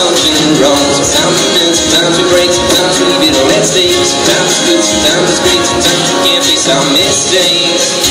something wrong. Sometimes we bend, sometimes we break, sometimes we leave it all at stake. Sometimes it's good, sometimes it's great, sometimes we can't face our mistakes.